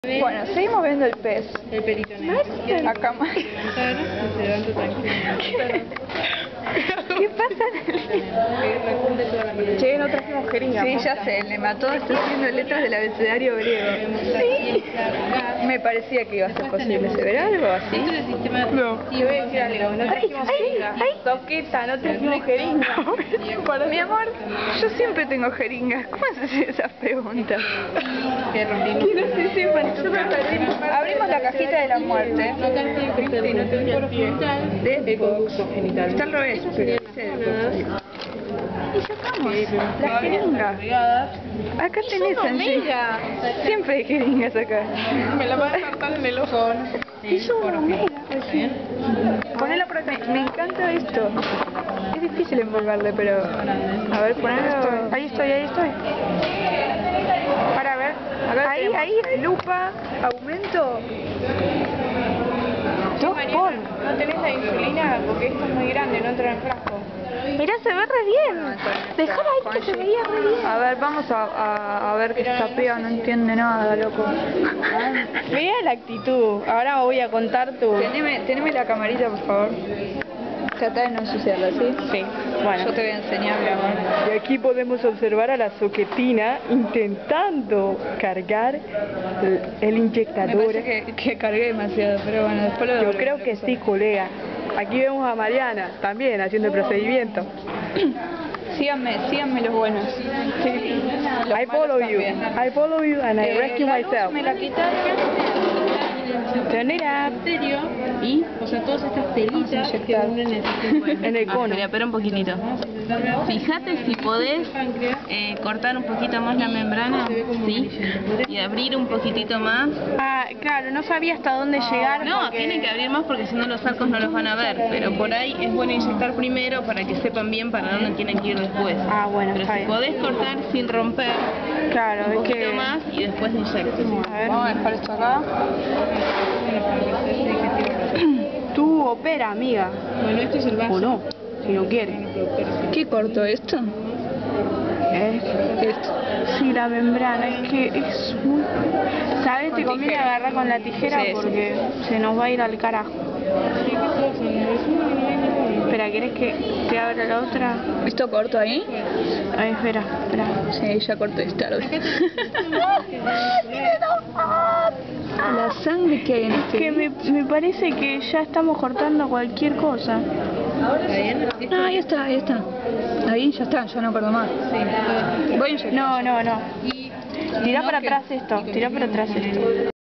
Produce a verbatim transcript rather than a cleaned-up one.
Bueno, seguimos viendo el pez. El pelito negro. Acá más. Se levanta tranquilo. ¿Qué pasa en el... Che, no trajimos jeringa. Sí, ya sé, le mató, está haciendo letras del abecedario griego. Sí. Me parecía que iba a ser posible. ¿Se verá algo así? No. Y voy a decir algo, no trajimos jeringa. Toqueta, no trajimos jeringa. Mi amor, yo siempre tengo jeringas. ¿Cómo haces esas preguntas? Que rompimos. Que no se sepan, yo me perdí. Abrimos la cajita de la muerte. Acá está el De Vox. Está al revés, pero y sacamos la jeringa. Acá tenés sencilla. Siempre hay jeringas acá. Me la vas a saltar en el ojo. Y yo una omega. Ponela por acá. Me encanta esto. Es difícil enfocarle, pero... A ver, ponelo... Ahí estoy, ahí estoy. Para ver. Acá ahí, ahí, lupa, aumento. Dos por. ¿No tenés la insulina? Porque esto es muy grande, no entra en el frasco. Mirá, se ve re bien. Dejala ahí que se veía re bien. A ver, vamos a, a, a ver que está pega, no entiende nada, loco. Mira la actitud. Ahora voy a contar tu... Teneme, teneme la camarita, por favor. Trata de no ensuciarla, ¿sí? Sí. Bueno. Yo te voy a enseñar, mi amor. Y aquí podemos observar a la soquetina intentando cargar el, el Me inyectador. parece que, que cargué demasiado, pero bueno, después lo Yo devolveré. creo que sí, colega. Aquí vemos a Mariana también haciendo el procedimiento. Síganme, síganme los buenos. Sí. Los I malos follow you. también. I follow you and I Eh, rescue la luz myself. me la quitaron. Turn it up. Y, o sea, todas estas telitas que unen en el En el cono. Espera un poquitito. Fíjate si podés eh, cortar un poquito más la membrana, ¿sí? Y abrir un poquitito más. Ah, claro, no sabía hasta dónde llegar. No, porque... tienen que abrir más porque si no los arcos no los van a ver. Pero por ahí es bueno inyectar primero para que sepan bien para dónde tienen que ir después. Ah, bueno, Pero está si bien. podés cortar sin romper Claro, un es poquito que... más y después inyectes. A ver. Vamos a dejar esto acá. Tú opera, amiga. Bueno, esto es el vaso. O no, si no quieres. ¿Qué corto esto? ¿Eh? Esto. Sí, la membrana, es que es muy... ¿Sabes? Te Con conviene tijera. agarrar con la tijera Sí, sí. porque se nos va a ir al carajo. Espera, ¿querés que te abra la otra? ¿Esto corto ahí? Ay, espera, espera. Sí, ya corté, es tarde. La sangre que hay en este... Que me, me parece que ya estamos cortando cualquier cosa. Ah, ahí está, ahí está. Ahí ya está, ya no corto más. Voy a inyectar. No, no, no. Tirá No, para que- atrás esto, tirá para atrás esto.